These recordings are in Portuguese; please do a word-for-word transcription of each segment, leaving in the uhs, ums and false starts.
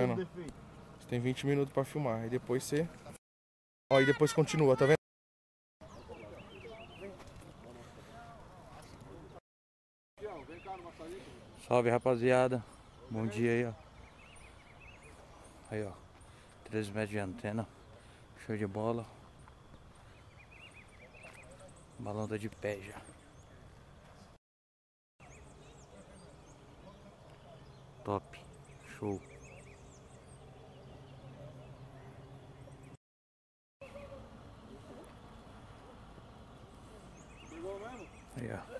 vendo? Você tem vinte minutos pra filmar. Aí depois você... Ó, e depois continua, tá vendo? Salve, rapaziada. Bom dia aí, ó. Aí, ó. treze metros de antena. Show de bola. O balão tá de pé já. Top. Show. Aí, ó.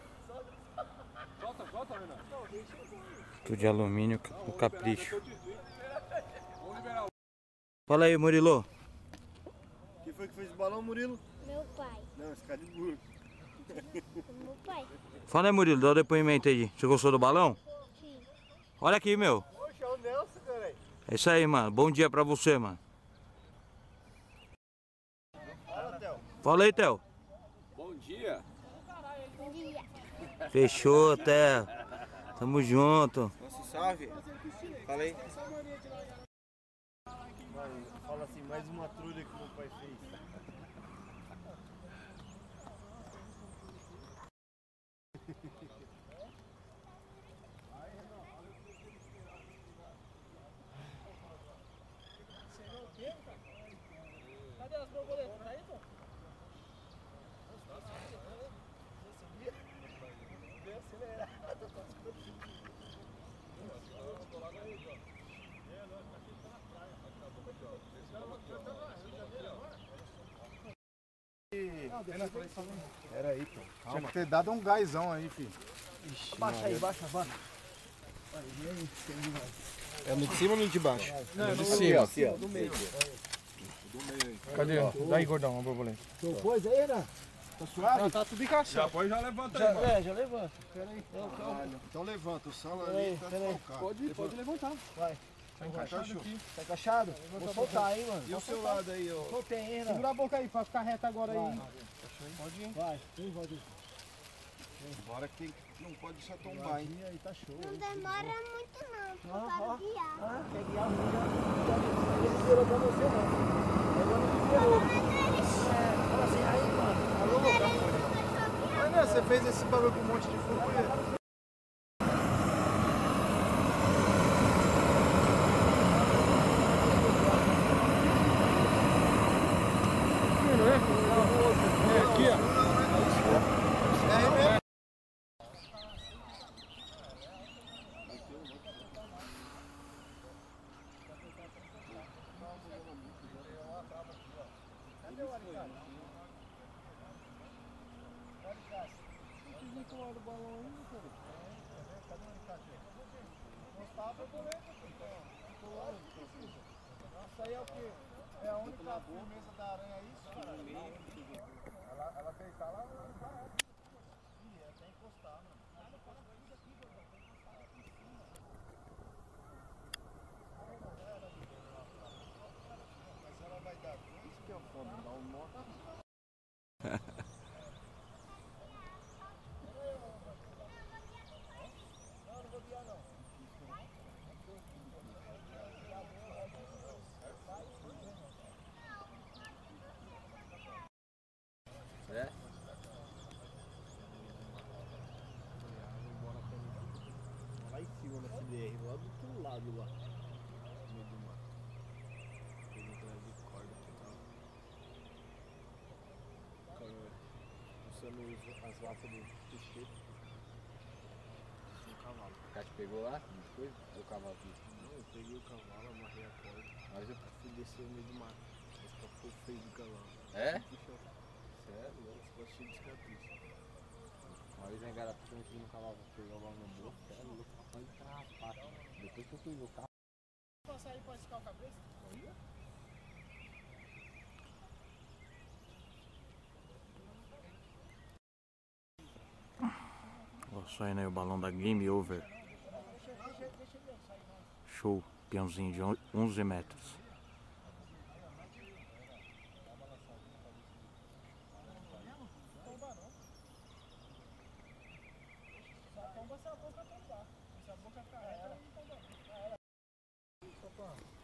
Tudo de alumínio, o capricho. Fala aí, Murilo. Quem foi que fez o balão, Murilo? Meu pai. Não, esse cara de burro. Meu pai. Fala aí, Murilo, dá o depoimento aí. Você gostou do balão? Sim. Olha aqui, meu. Poxa, é o Nelson, cara. É isso aí, mano. Bom dia pra você, mano. Fala, Theo. Fala aí, Theo. Bom dia. Bom dia. Fechou, Theo. Tamo junto. Nossa, salve. Fala aí. Fala assim, mais uma trulha que meu pai fez. Cadê as borboletas? Tá aí, pô? Bem acelerado. Pera aí, pô. Tinha que ter dado um gásão aí, filho. Baixa aí, baixa, baixa. É no de cima ou no de baixo? Não, no de no cima. Aqui, ó. Do meio. Cadê? Dá aí, gordão, uma borboleta. Tem coisa aí, né? Tá suave? Não, tá tudo encaixado. Já põe, já levanta Já, aí, mano. é, já levanta. Pera aí. Não, calma. Então levanta, o sala Pera aí, ali tá pera aí. desfalcado. Pode, pode levantar. Vai. Tá encaixado aqui. Tá encaixado? Vou soltar, hein, mano. E o seu lado aí, ó? Soltei, hein, Renan. Segura a boca aí pra ficar reta agora aí. Pode ir. Vai. Vem, volta aí. Agora que não pode deixar tombar, hein? Aí tá show. Não demora muito não, porque eu Ah, quero ó. guiar. Ah, quer guiar o já. Ele liberou pra você, não. Ele não liberou. É, fala assim, aí, mano. Alô? Mas né, você fez esse bagulho com um monte de furo. É aqui, ó. Nossa, aí é o quê? É a única firmeza da aranha, é isso, cara? Ela, ela deitar lá, ela vai. Ih, é até encostar, mano. Mas ela vai dar conta. Isso que é o foda, dá um nó. É? Lá em cima na C D R, lá do outro lado lá. No meio do mato. Tem um atrás de corda que tá. Usando as latas do peixeiro. Um cavalo. O cara te pegou lá? Depois? Ou o cavalo aqui? Não, eu peguei o cavalo, amarrei a corda. Mas eu... Fui descer no meio do mato. Esse capô feio do cavalo. É? Puxa, Sério? esse ficou cheio de cicatriz. Uma vez na Igarapé, eu fui no cavalo, pegar o balão no bolso, era louco, quase carrapato. Depois que eu fui ver o carro. Passar aí pra esticar o cabeça? Ó, saindo aí o balão da Game Over. Show. Peãozinho de onze metros. Tomba se a boca tombar. Se a boca ficar reta, não tomba.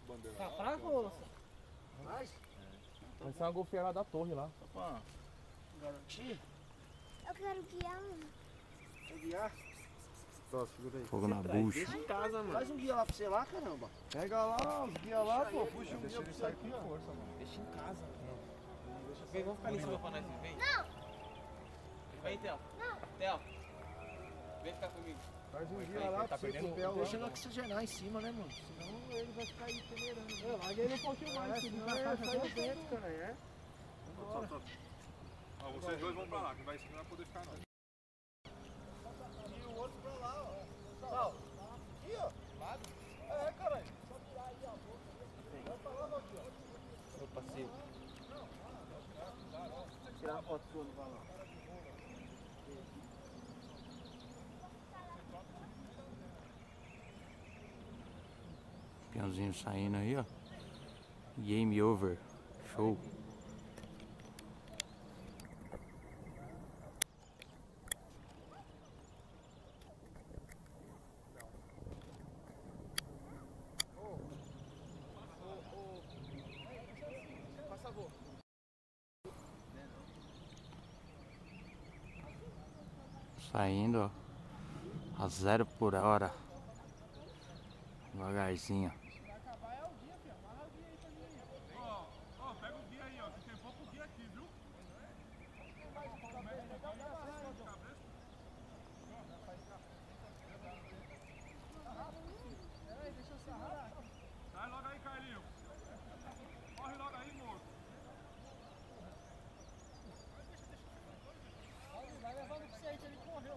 bandeira. Tá fraco, ô? Mais? Vai ser uma golfeira lá da torre lá. Só pra garantir. Eu quero guiar um. Quer guiar? Só, segura aí. Fogo na bucha. Deixa em casa, mano. Faz um guia lá pra você lá, caramba. Pega lá, os guia lá, pô. Puxa um Deixa guia ele pra você sair aqui, com ó. força, mano. Deixa em casa. Vem, vamos ficar ali em cima pra nós, vem. Não! Vem, Theo. Não! Theo. Vem ficar comigo. Faz um Vai guia cair, lá ele tá pra você perdendo com o o- pé lá. Deixa ele oxigenar em cima, né, mano? Senão ele vai ficar aí peneirando. É, larga ele um pouquinho mais. Senão senão ele ele vai sai sair dentro, cara. É. Vambora. Ó, vocês dois vão pra lá, quem vai em cima não vai poder ficar não. E o outro pra lá, ó. Sal. Aqui, ó. É, caralho. Só virar aí, ó. Vai pra lá, aqui, ó. Meu parceiro. Tirar a foto sua no balão. Peãozinho saindo aí, ó. Game over. Show. Saindo, ó, a zero por hora. Devagarzinho. Ó, ó, pega o guia aí, ó, que tem pouco guia aqui, viu? Sai logo aí, Carlinho. Corre logo aí, moço. Vai levando pra você aí que ele correu.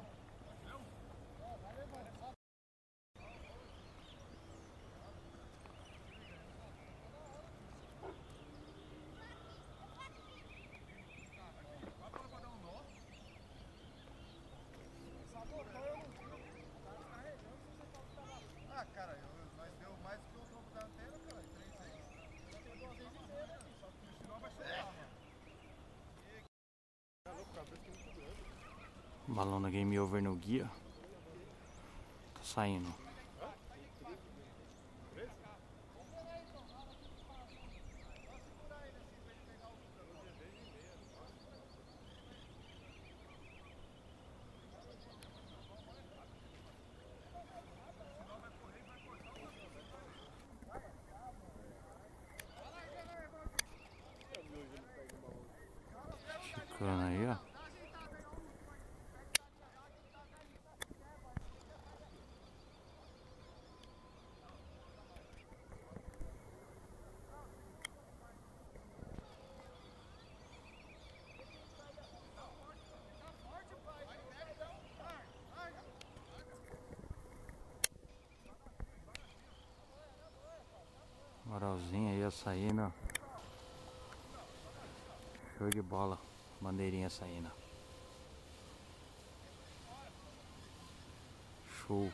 Ah, cara, eu, nós deu mais que o dobro da antena, cara. Três vezes. Só que senão vai chorar, mano. Balão da Game Over no guia. Tá saindo. Ficando aí, ó. Moralzinha aí, ó, saindo. Show de bola. Bandeirinha saindo. Show.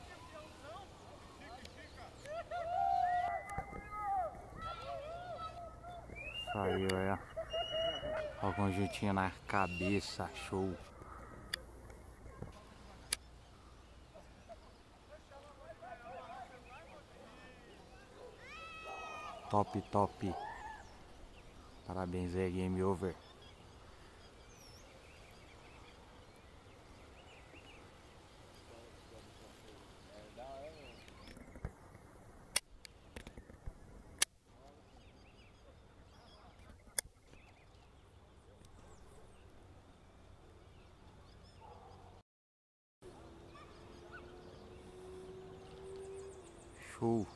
Saiu aí, ó. Ó, o conjuntinho na cabeça. Show. Top, top. Parabéns aí, Game Over. Show.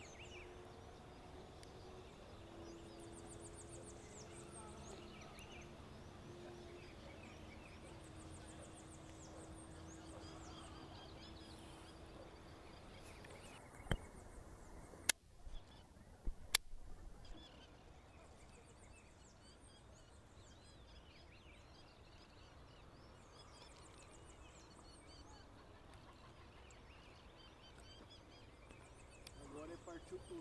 Agora ele partiu tudo.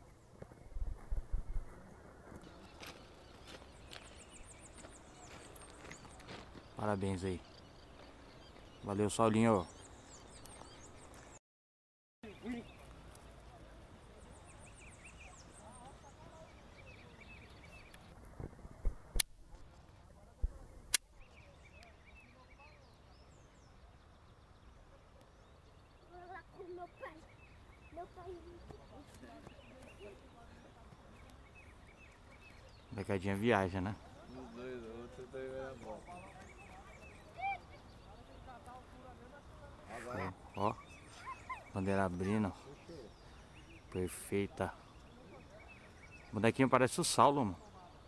Parabéns aí. Valeu, Saulinho. meu pai. Meu pai. Molecadinha viaja, né? Os dois outros daí era bom. Ó, ó, bandeira abrindo. Perfeita. O bonequinho parece o Saulo, mano.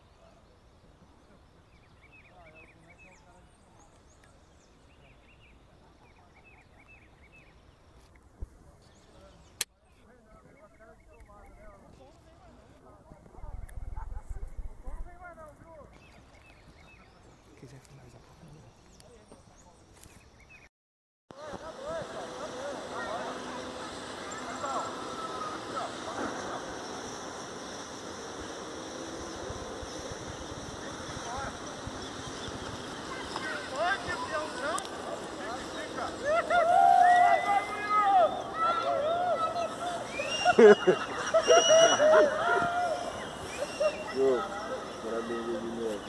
Quiser finalizar, por favor. Jô, parabéns aí de novo.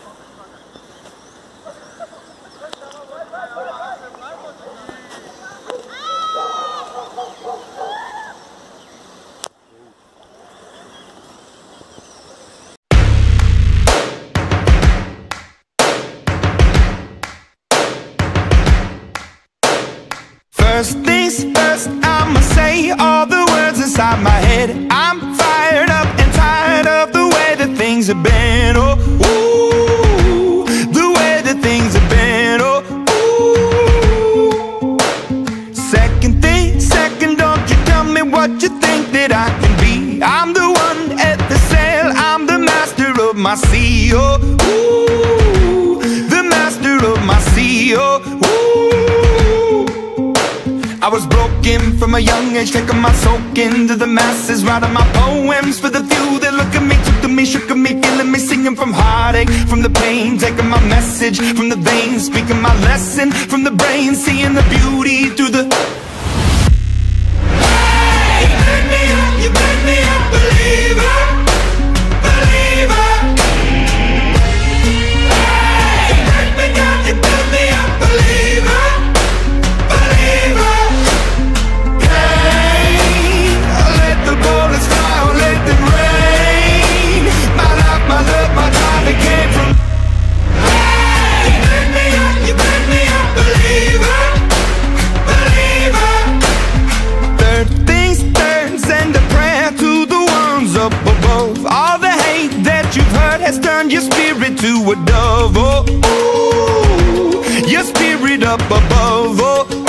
First things first, I'ma say all the words inside my head. I'm fired up and tired of the way that things have been. Oh, ooh, the way that things have been. Oh, ooh. Second thing, second, don't you tell me what you think that I can be. I'm the one at the sail, I'm the master of my sea. Oh, ooh, the master of my sea. Oh, ooh. I was broken from a young age, taking my soak into the masses, writing my poems for the few that look at me, took to me, shook at me, feeling me, singing from heartache, from the pain, taking my message from the veins, speaking my lesson from the brain, seeing the beauty through the. Hey, you made me up, you made me a believer, believer. Hey, you break me down, you build me a believer, believer. Bullets fly, or let them rain. My life, my love, my drive, it came from. Hey, you made me up, you made me a believer, believer. Third things third, send a prayer to the ones up above. All the hate that you've heard has turned your spirit to a dove. Oh, ooh, your spirit up above. Oh, ooh.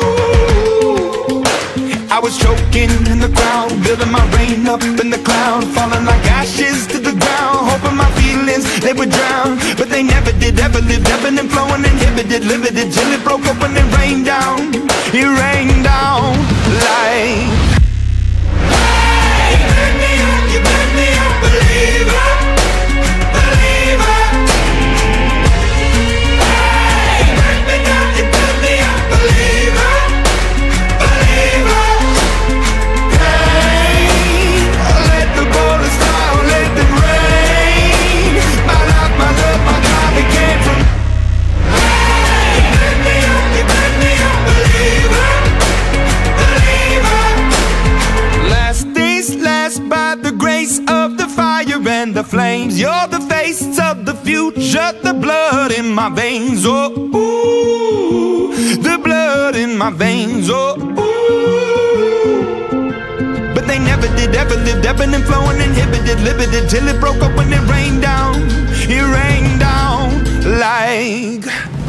I was choking in the crowd, building my rain up in the cloud, falling like ashes to the ground, hoping my feelings, they would drown, but they never did, ever lived, ebbing and flowing, inhibited, limited, till it broke up when it rained down, it rained down like. Hey, you made me up, you made me a believer, believer. Hey, you break me down, you build me a believer, believer. And the flames, you're the face of the future, the blood in my veins, oh, ooh, the blood in my veins, oh, ooh. But they never did, ever lived, ebbing and flowing, inhibited, limited, till it broke up when it rained down, it rained down like.